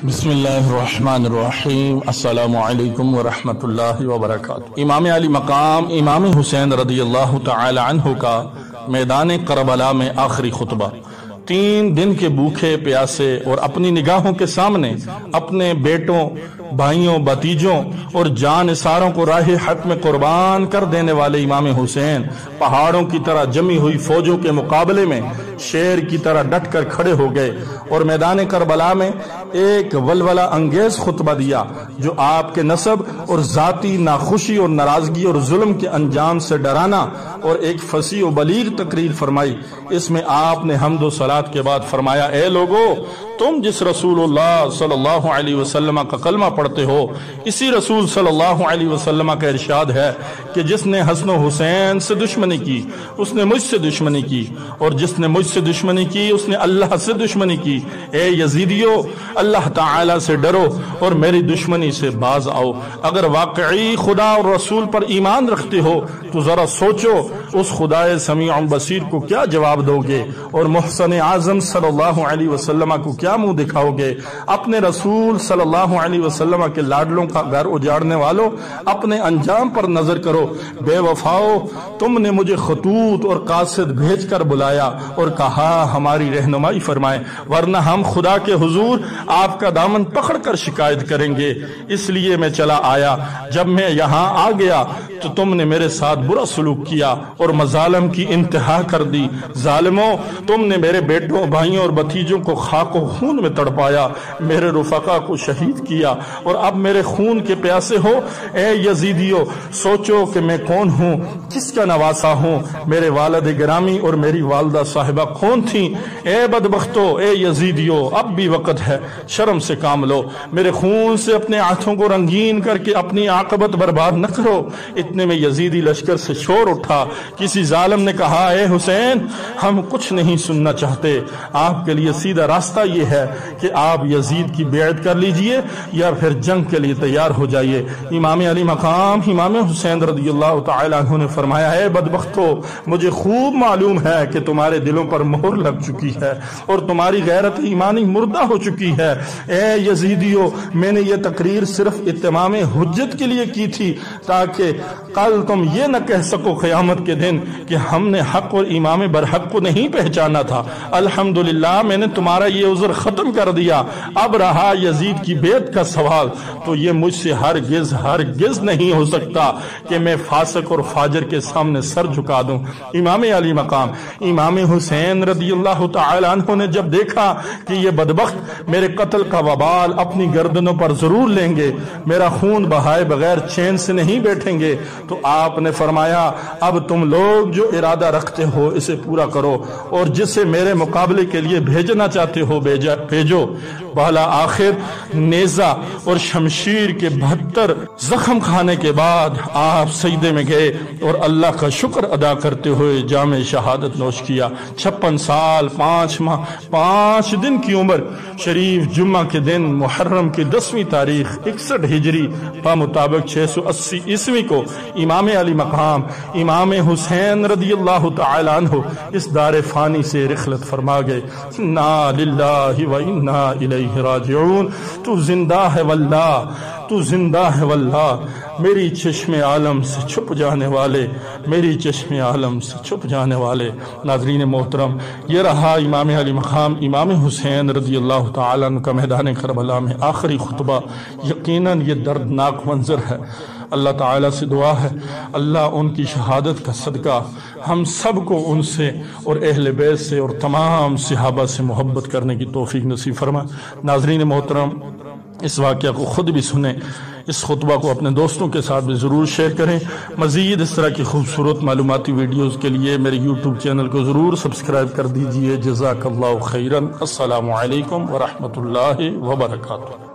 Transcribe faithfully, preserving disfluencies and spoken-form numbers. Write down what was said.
بسم اللہ الرحمن الرحیم، السلام علیکم ورحمۃ اللہ وبرکاتہ۔ امام علی مقام امام حسین رضی اللہ تعالی عنہ کا میدان کربلا میں آخری خطبہ۔ تین دن کے بھوکے پیاسے اور اپنی نگاہوں کے سامنے اپنے بیٹوں، بھائیوں، بھتیجوں اور جان نثاروں کو راہ حق میں قربان کر دینے والے امام حسین پہاڑوں کی طرح جمی ہوئی فوجوں کے مقابلے میں شیر کی طرح ڈٹ کر کھڑے ہو گئے اور میدان کربلا میں ایک ولولہ انگیز خطبہ دیا جو آپ کے نسب اور ذاتی ناخوشی اور ناراضگی اور ظلم کے انجام سے ڈرانا اور ایک فصیح و بلیغ تقریر فرمائی۔ اس میں آپ نے حمد و صلات کے بعد فرمایا، اے لوگو، تم جس رسول اللہ صلی اللہ علیہ وسلم کا کلمہ پڑھتے ہو، اسی رسول صلی اللہ علیہ وسلم کا ارشاد ہے کہ جس نے حسن و حسین سے دشمنی کی اس نے مجھ سے دشمنی کی، اور جس نے مجھ سے دشمنی کی اس نے اللہ سے دشمنی کی۔ اے یزیدیو، اللہ تعالی سے ڈرو اور میری دشمنی سے باز آؤ۔ اگر واقعی خدا اور رسول پر ایمان رکھتے ہو تو ذرا سوچو اس خدا سمیع بصیر کو کیا جواب دو گے، اور محسن اعظم صلی اللہ علیہ وسلم کو کیا منہ دکھاؤ گے۔ اپنے رسول صلی اللہ علیہ وسلم کے لاڈلوں کا گھر اجاڑنے والوں، اپنے انجام پر نظر کرو۔ بے وفاؤ، تم نے مجھے خطوط اور قاصد بھیج کر بلایا اور کہا ہماری رہنمائی فرمائیں، ورنہ ہم خدا کے حضور آپ کا دامن پکڑ کر شکایت کریں گے۔ اس لیے میں چلا آیا۔ جب میں یہاں آ گیا تو تم نے میرے ساتھ برا سلوک کیا اور مظالم کی انتہا کر دی۔ ظالموں، تم نے میرے بیٹوں، بھائیوں اور بھتیجوں کو خاک و خون میں تڑپایا، میرے رفقا کو شہید کیا اور اب میرے خون کے پیاسے ہو۔ اے یزیدیو، سوچو کہ میں کون ہوں، کس کا نواسا ہوں، میرے والد گرامی اور میری والدہ صاحبہ کون تھیں۔ اے بدبختو، اے یزیدیو، اب بھی وقت ہے، شرم سے کام لو، میرے خون سے اپنے ہاتھوں کو رنگین کر کے اپنی عاقبت برباد نہ کرو۔ اتنے میں یزیدی لشکر سے شور اٹھا۔ کسی ظالم نے کہا، اے حسین، ہم کچھ نہیں سننا چاہتے، آپ کے لیے سیدھا راستہ یہ ہے کہ آپ یزید کی بیعت کر لیجئے یا پھر جنگ کے لیے تیار ہو جائیے۔ امام علی مقام امام حسین رضی اللہ تعالی عنہ نے فرمایا، اے بدبختو، مجھے خوب معلوم ہے کہ تمہارے دلوں پر مہر لگ چکی ہے اور تمہاری غیرت ایمانی مردہ ہو چکی ہے۔ اے یزیدیو، میں نے یہ تقریر صرف اتمام حجت کے لیے کی تھی تاکہ کل تم یہ نہ کہہ سکو قیامت کے دن کہ ہم نے حق اور امام برحق کو نہیں پہچانا تھا۔ الحمدللہ میں نے تمہارا یہ عذر ختم کر دیا۔ اب رہا یزید کی بیعت کا سوال، تو یہ مجھ سے ہرگز ہرگز نہیں ہو سکتا کہ میں فاسق اور فاجر کے سامنے سر جھکا دوں۔ امام علی مقام امام حسین رضی اللہ تعالی عنہ نے جب دیکھا کہ یہ بدبخت میرے قتل کا وبال اپنی گردنوں پر ضرور لیں گے، میرا خون بہائے بغیر چین سے نہیں بیٹھیں گے، تو آپ نے فرمایا، اب تم لوگ جو ارادہ رکھتے ہو اسے پورا کرو اور جسے میرے مقابلے کے لیے بھیجنا چاہتے ہو بھیجو۔ بالا آخر نیزہ اور شمشیر کے بہتر زخم کھانے کے بعد آپ سجدے میں گئے اور اللہ کا شکر ادا کرتے ہوئے جام شہادت نوش کیا۔ چھپن سال پانچ ماہ پانچ دن کی عمر شریف جمعہ کے دن محرم کی دسویں تاریخ اکسٹھ ہجری بمطابق چھ سو اسی عیسوی کو امام علی مقام امام حسین رضی اللہ تعالی عنہ اس دار فانی سے رخلت فرما گئے۔ انا للہ و انا الیہ راجعون۔ تو زندہ ہے واللہ، تو زندہ ہے واللہ، میری چشم عالم سے چھپ جانے والے، میری چشم عالم سے چھپ جانے والے۔ ناظرین محترم، یہ رہا امام علی مقام امام حسین رضی اللہ تعالیٰ عنہ کا میدان کربلا میں آخری خطبہ۔ یقیناً یہ دردناک منظر ہے۔ اللہ تعالیٰ سے دعا ہے اللہ ان کی شہادت کا صدقہ ہم سب کو ان سے اور اہل بیت سے اور تمام صحابہ سے محبت کرنے کی توفیق نصیب فرما۔ ناظرین محترم، اس واقعہ کو خود بھی سنیں، اس خطبہ کو اپنے دوستوں کے ساتھ بھی ضرور شیئر کریں۔ مزید اس طرح کی خوبصورت معلوماتی ویڈیوز کے لیے میرے یوٹیوب چینل کو ضرور سبسکرائب کر دیجئے۔ جزاک اللہ خیراً۔ السلام علیکم ورحمۃ اللہ وبرکاتہ۔